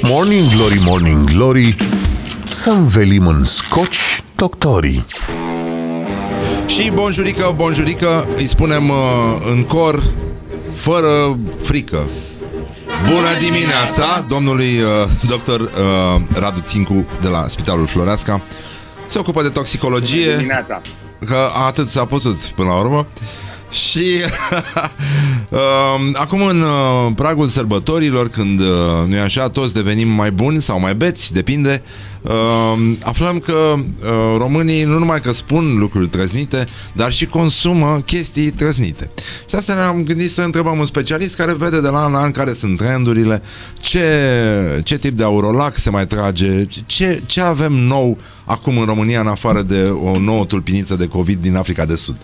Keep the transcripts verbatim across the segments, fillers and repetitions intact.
Morning Glory, Morning Glory, să învelim în scoci doctorii. Și bonjurică, bonjurică, îi spunem uh, în cor, fără frică. Bună dimineața domnului uh, doctor uh, Radu Țincu de la Spitalul Floreasca. Se ocupă de toxicologie. Bună dimineața. Că atât s-a putut până la urmă. Și uh, acum în uh, pragul sărbătorilor, când uh, nu e așa, toți devenim mai buni sau mai beți, depinde. Uh, aflăm că uh, românii nu numai că spun lucruri trăznite, dar și consumă chestii trăznite. Și asta ne-am gândit să întrebăm un specialist care vede de la an la an care sunt trendurile, ce, ce tip de Aurolac se mai trage, ce, ce avem nou acum în România, în afară de o nouă tulpiniță de COVID din Africa de Sud.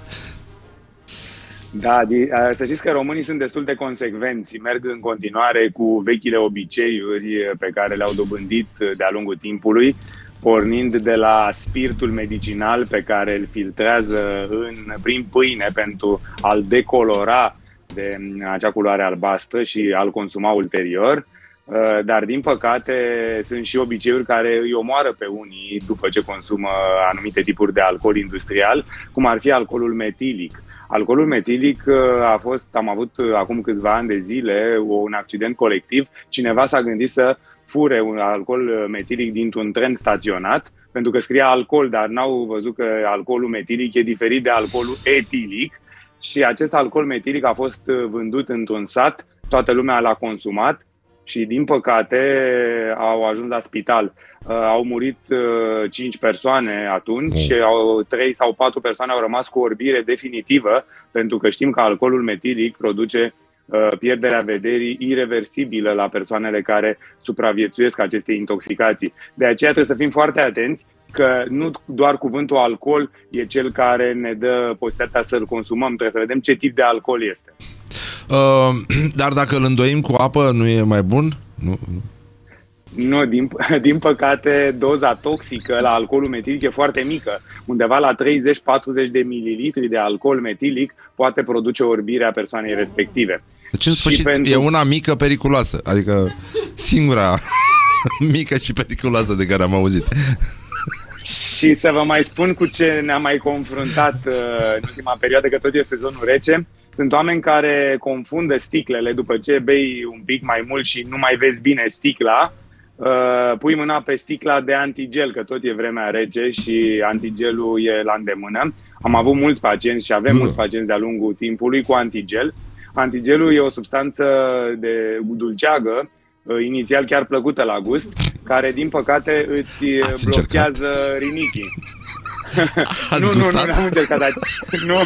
Da, să știți că românii sunt destul de consecvenți, merg în continuare cu vechile obiceiuri pe care le-au dobândit de-a lungul timpului, pornind de la spiritul medicinal pe care îl filtrează în, prin pâine pentru a-l decolora de acea culoare albastră și a-l consuma ulterior. Dar, din păcate, sunt și obiceiuri care îi omoară pe unii după ce consumă anumite tipuri de alcool industrial, cum ar fi alcoolul metilic. Alcoolul metilic a fost, am avut acum câțiva ani de zile un accident colectiv. Cineva s-a gândit să fure un alcool metilic dintr-un tren staționat, pentru că scria alcool, dar n-au văzut că alcoolul metilic e diferit de alcoolul etilic. Și acest alcool metilic a fost vândut într-un sat, toată lumea l-a consumat și, din păcate, au ajuns la spital. Uh, au murit uh, cinci persoane atunci și au, trei sau patru persoane au rămas cu orbire definitivă, pentru că știm că alcoolul metilic produce uh, pierderea vederii ireversibilă la persoanele care supraviețuiesc aceste intoxicații. De aceea trebuie să fim foarte atenți că nu doar cuvântul alcool e cel care ne dă posibilitatea să-l consumăm, trebuie să vedem ce tip de alcool este. Uh, dar dacă îl îndoim cu apă, nu e mai bun? Nu, nu. Nu, din, din păcate, doza toxică la alcoolul metilic e foarte mică. Undeva la treizeci patruzeci de mililitri de alcool metilic poate produce orbirea persoanei respective. Deci, în sfârșit, pentru... e una mică periculoasă. Adică singura mică și periculoasă de care am auzit. Și să vă mai spun cu ce ne-am mai confruntat uh, în ultima perioadă, că tot e sezonul rece. Sunt oameni care confundă sticlele după ce bei un pic mai mult și nu mai vezi bine sticla. Uh, pui mâna pe sticla de antigel, că tot e vremea rece și antigelul e la îndemână. Am avut mulți pacienți și avem mulți pacienți de-a lungul timpului cu antigel. Antigelul e o substanță de dulceagă, uh, inițial chiar plăcută la gust, care, din păcate, îți Ați blochează încercat? rinichii. Ați nu, gustat? nu, nu, n-am încercat, dar, nu.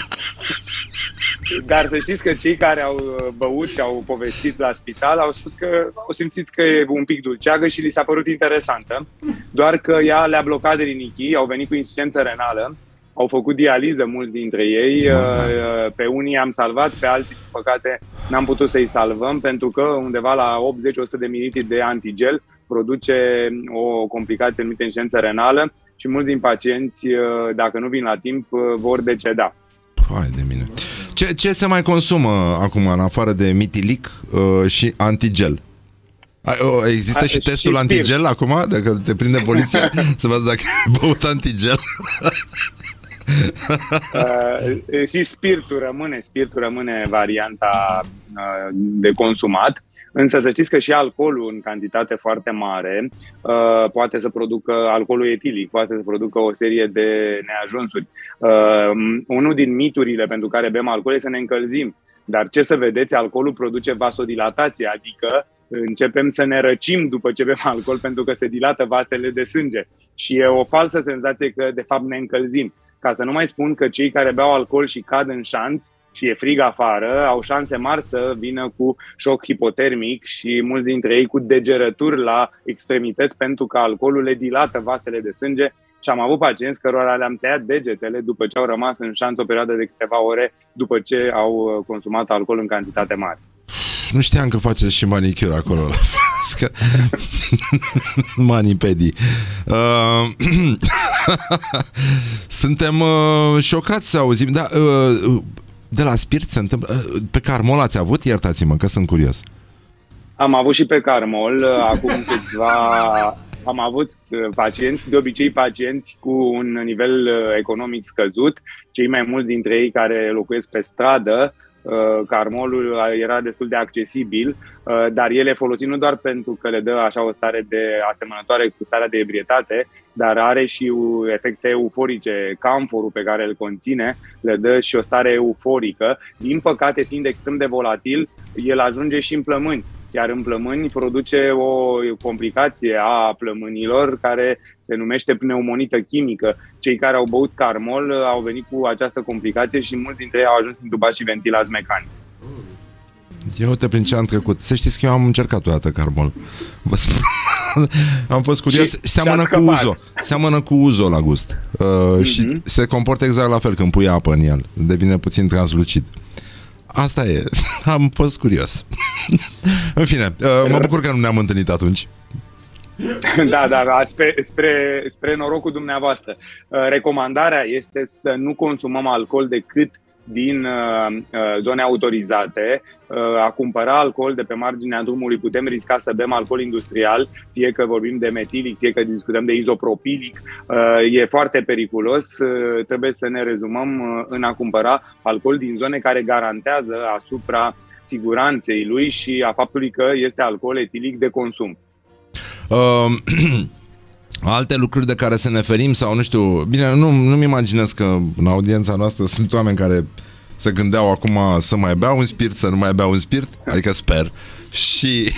Dar să știți că cei care au băut și au povestit la spital au spus că au simțit că e un pic dulceagă și li s-a părut interesantă, doar că ea le-a blocat de rinichii, au venit cu insuficiență renală, au făcut dializă mulți dintre ei, pe unii am salvat, pe alții, din păcate, n-am putut să-i salvăm, pentru că undeva la optzeci la o sută de mililitri de antigel produce o complicație numită insuficiență renală și mulți din pacienți, dacă nu vin la timp, vor deceda. Hai de mine. Ce, ce se mai consumă acum, în afară de mitilic uh, și antigel? A, uh, există A, și testul și antigel acum? Dacă te prinde poliția, să vadă dacă ai băut antigel. uh, și spiritul rămâne, spiritul rămâne varianta uh, de consumat. Însă să știți că și alcoolul în cantitate foarte mare uh, poate să producă, alcoolul etilic, poate să producă o serie de neajunsuri. Uh, unul din miturile pentru care bem alcool este să ne încălzim. Dar ce să vedeți, alcoolul produce vasodilatație, adică începem să ne răcim după ce bem alcool pentru că se dilată vasele de sânge. Și e o falsă senzație că de fapt ne încălzim. Ca să nu mai spun că cei care beau alcool și cad în șanț și e frig afară, au șanse mari să vină cu șoc hipotermic și mulți dintre ei cu degerături la extremități pentru că alcoolul le dilată vasele de sânge. Și am avut pacienți cărora le-am tăiat degetele după ce au rămas în șanț o perioadă de câteva ore după ce au consumat alcool în cantitate mare. Nu știam că faceți și manicură acolo. Manipedii. Uh, Suntem uh, șocați să auzim. Da, uh, de la spirit se întâmplă. Uh, pe Carmol ați avut? Iertați-mă că sunt curios. Am avut și pe Carmol, acum câțiva... Am avut pacienți, de obicei pacienți cu un nivel economic scăzut, cei mai mulți dintre ei care locuiesc pe stradă. Carmolul era destul de accesibil, dar el e folosit nu doar pentru că le dă așa o stare de asemănătoare cu starea de ebrietate, dar are și efecte euforice. Camforul pe care îl conține le dă și o stare euforică. Din păcate, fiind extrem de volatil, el ajunge și în plămâni. Iar în plămâni produce o complicație a plămânilor care se numește pneumonită chimică. Cei care au băut Carmol au venit cu această complicație și mulți dintre ei au ajuns intubați și ventilați mecanic. Eu te prin ce am trecut. Să știți că eu am încercat o dată Carmol. Vă spun. Am fost curios. Și seamănă cu uzo. Seamănă cu uzo la gust. Uh, mm-hmm. Și se comportă exact la fel când pui apă în el. Devine puțin translucid. Asta e. Am fost curios. În fine, mă bucur că nu ne-am întâlnit atunci. Da, da, da, spre, spre, spre norocul dumneavoastră. Recomandarea este să nu consumăm alcool decât din uh, zone autorizate. Uh, a cumpăra alcool de pe marginea drumului putem risca să bem alcool industrial, fie că vorbim de metilic, fie că discutăm de izopropilic. Uh, e foarte periculos. Uh, trebuie să ne rezumăm uh, în a cumpăra alcool din zone care garantează asupra siguranței lui și a faptului că este alcool etilic de consum. Uh, alte lucruri de care să ne ferim sau nu știu, bine, nu, nu-mi imaginez că în audiența noastră sunt oameni care se gândeau acum să mai bea un spirit, să nu mai bea un spirit, adică sper. Și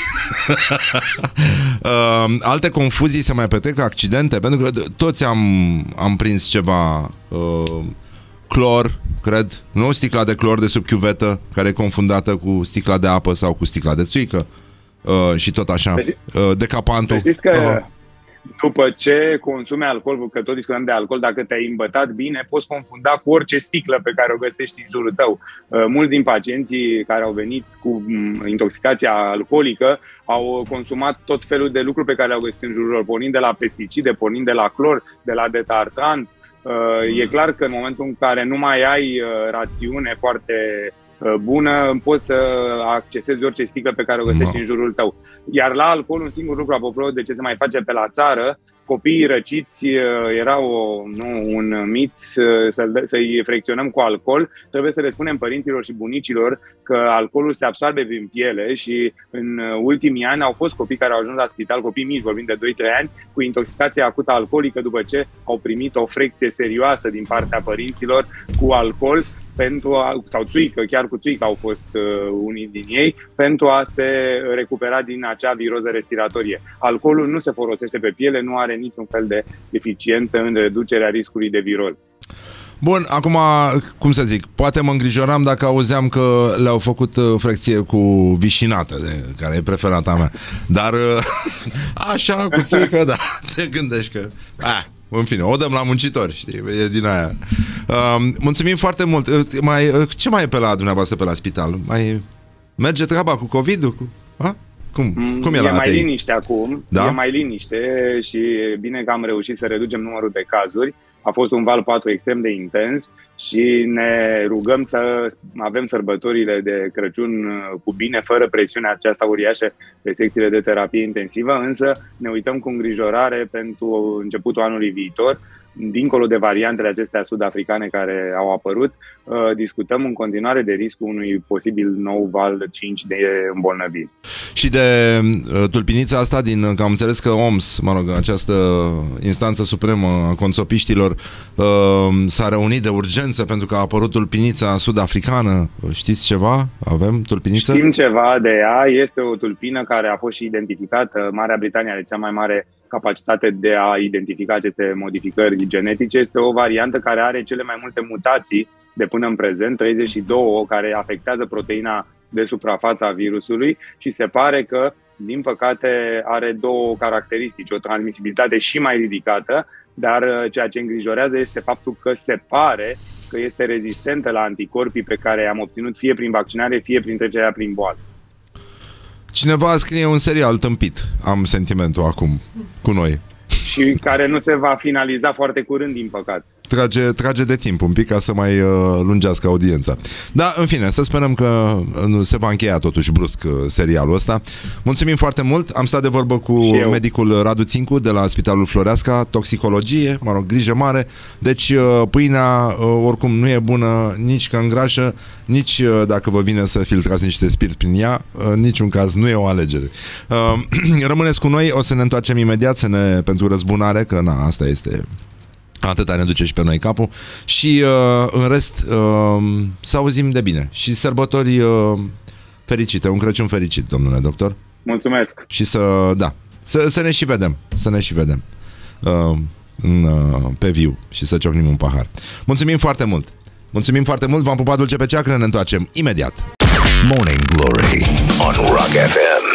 uh, alte confuzii se mai petrec, accidente, pentru că toți am, am prins ceva uh, clor, cred, nu? Sticla de clor de sub chiuvetă care e confundată cu sticla de apă sau cu sticla de țuică uh, și tot așa. Uh, decapantul. Știți că uh, după ce consumi alcool, că tot discutăm de alcool, dacă te-ai îmbătat bine, poți confunda cu orice sticlă pe care o găsești în jurul tău. Uh, mulți din pacienții care au venit cu um, intoxicația alcoolică au consumat tot felul de lucruri pe care le-au găsit în jurul lor, pornind de la pesticide, pornind de la clor, de la detartrant. Uh, e clar că în momentul în care nu mai ai uh, rațiune foarte bună, poți să accesezi orice sticlă pe care o găsești no. în jurul tău. Iar la alcool, un singur lucru, apropo de ce se mai face pe la țară, copiii răciți, era o, nu, un mit să-i fricționăm cu alcool. Trebuie să le spunem părinților și bunicilor că alcoolul se absorbe prin piele și în ultimii ani au fost copii care au ajuns la spital, copii mici, vorbim de doi trei ani, cu intoxicație acută alcoolică după ce au primit o frecție serioasă din partea părinților cu alcool, pentru a, sau țuică, chiar cu țuică au fost uh, unii din ei, pentru a se recupera din acea viroză respiratorie. Alcoolul nu se folosește pe piele, nu are niciun fel de eficiență în reducerea riscului de viroză. Bun, acum, cum să zic, poate mă îngrijoram dacă auzeam că le-au făcut uh, frecție cu vișinată, de, care e preferata mea. Dar, uh, așa, cu țuică, da, te gândești că... Ah. În fine, o dăm la muncitori, știi, e din aia. Uh, mulțumim foarte mult. Uh, mai, uh, ce mai e pe la dumneavoastră pe la spital? Mai merge treaba cu COVID-ul? Cu... Ha? Cum? Cum e, e la mai A T I? liniște acum, da? E mai liniște și bine că am reușit să reducem numărul de cazuri. A fost un val patru extrem de intens și ne rugăm să avem sărbătorile de Crăciun cu bine, fără presiunea aceasta uriașă pe secțiile de terapie intensivă, însă ne uităm cu îngrijorare pentru începutul anului viitor. Dincolo de variantele acestea sud-africane care au apărut, discutăm în continuare de riscul unui posibil nou val cinci de îmbolnăviri. Și de uh, tulpinița asta din, că am înțeles că O M S, mă rog, această instanță supremă a conțopiștilor uh, s-a reunit de urgență pentru că a apărut tulpinița sud-africană. Știți ceva? Avem tulpiniță? Știm ceva de ea. Este o tulpină care a fost și identificată. Marea Britanie are cea mai mare capacitate de a identifica aceste modificări genetice. Este o variantă care are cele mai multe mutații de până în prezent, treizeci și doi, care afectează proteina de suprafață a virusului și se pare că, din păcate, are două caracteristici, o transmisibilitate și mai ridicată, dar ceea ce îngrijorează este faptul că se pare că este rezistentă la anticorpii pe care i-am obținut fie prin vaccinare, fie prin trecerea prin boală. Cineva scrie un serial tâmpit, am sentimentul acum, cu noi. Și care nu se va finaliza foarte curând, din păcate. trage, trage de timp un pic ca să mai uh, lungească audiența. Da, în fine, să sperăm că uh, se va încheia totuși brusc uh, serialul ăsta. Mulțumim foarte mult. Am stat de vorbă cu medicul Radu Țincu de la Spitalul Floreasca, toxicologie, mă rog, grijă mare. Deci uh, pâinea uh, oricum nu e bună, nici că îngrașă, nici uh, dacă vă vine să filtrați niște spirit prin ea, uh, în niciun caz nu e o alegere. Uh, rămâneți cu noi, o să ne întoarcem imediat să ne, pentru răzbunare, că na, asta este, atâta ne duce și pe noi capul. Și uh, în rest uh, să auzim de bine. Și sărbători uh, fericite, un Crăciun fericit, domnule doctor. Mulțumesc. Și să, da, să, să ne și vedem, să ne și vedem uh, în, uh, pe viu și să ciocnim un pahar. Mulțumim foarte mult. Mulțumim foarte mult, v-am pupat dulce pe ceacră, ne întoarcem imediat. Morning Glory on Rock F M.